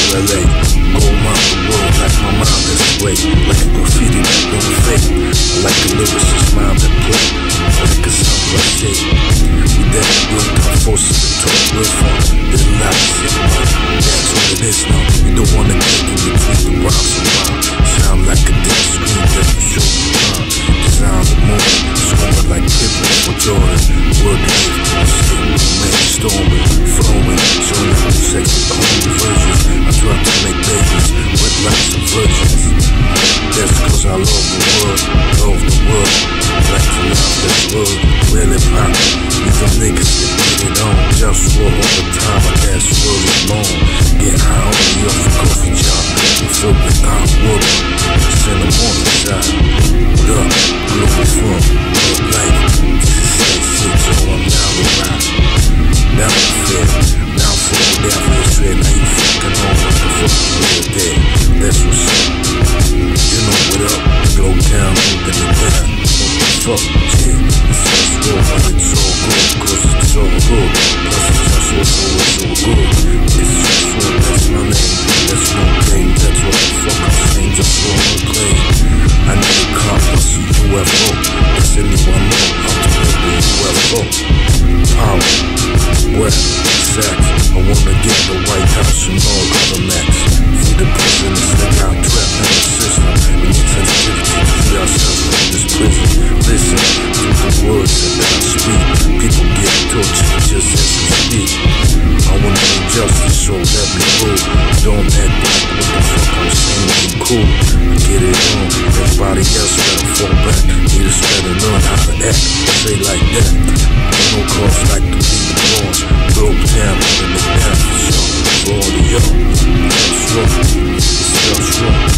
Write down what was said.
LA. Go around the world like my mind is away. Like a graffiti that don't fade. I like a lyricist mind that play. I like a sound like shade. We that real tough forces to talk real fun. There's a lot of shit, man. That's what it is now. You don't wanna get in between the rhymes and rhyme. Sound like a dead screen that you show me time. Design the moment, scoring like Pippen or Jordan. Word life, man, storming, flowing. Showing out the sex with clean versions. I try to make babies with lots of virgins. That's cause I love the world, love the world. Like to love this world, really pop. You some niggas that get it on. JustWar all the time, my ass world is long. Get high on me off a coffee job. You feel me, I'm working. It's in the morning side. What up, Globalfirm, good life. This is sex shit, so I'm down the ride. Now I'm fair, now I'm full down for the straight. Now you fucking on what the fuck you real dead. That's what's up. You know what up, Glow Town, moving it down. What the fuck, yeah. It's JustWar, but it's all good, cause it's all good. Plus it's JustWar, so it's all good. It's JustWar, that's my name. That's no game, that's what the fuck I'm saying. JustWar, no claim. I need a car plus a UFO. Does anyone know how to build a UFO? Power, where, sex. I wanna get the White House and all other max. Free the prisoners that got trapped in the system. We need sensitivity to free ourselves from this prison. Listen to the words that I speak. People get tortured just as we speak. I wanna do justice, so let me rule. Don't act like what the fuck I'm saying ain't cool. I get it on, everybody else better fall back. Need us better learn how to act. Say like that. Ain't no cause like to be the boss. Globe town, living it down for sure. For all of y'all, it's JustWar.